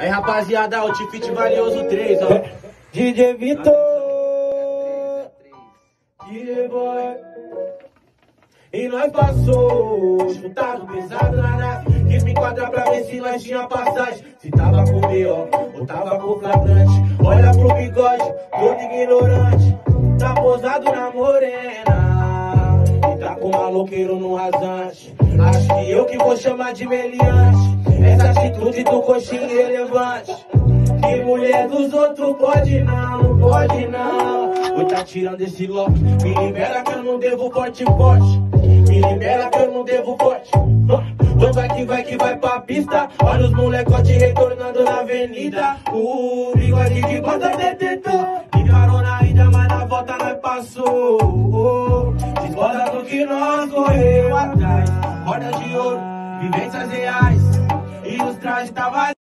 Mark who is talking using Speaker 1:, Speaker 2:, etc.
Speaker 1: Aí rapaziada, outfit valioso 3, ó.
Speaker 2: DJ Vitor, DJ Boy.
Speaker 1: E nós passou, chutado pesado na nave. Quis me enquadrar pra ver se nós tinha passagem. Se tava com B.O. ou tava com flagrante. Olha pro bigode, todo ignorante. Tá posado na morena e tá com maloqueiro no rasante. Acho que eu que vou chamar de meliante. Essa atitude do coxinha irrelevante. Que mulher dos outros pode não, pode não. Vou tá tirando esse lote. Me libera que eu não devo forte. Me libera que eu não devo forte. Vai que vai pra pista. Olha os molecote retornando na avenida. O bigode de bota detetor. Ficaram na ida, mas na volta nós passou. Desborda do que nós correu atrás. Roda de ouro, vivências reais. E os trajes tava